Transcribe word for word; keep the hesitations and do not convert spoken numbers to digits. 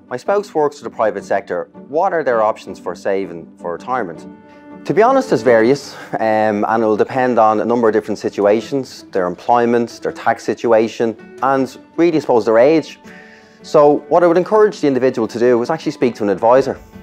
My spouse works for the private sector. What are their options for saving for retirement? To be honest, there's various, um, and it will depend on a number of different situations, their employment, their tax situation, and really, I suppose, their age. So what I would encourage the individual to do is actually speak to an advisor.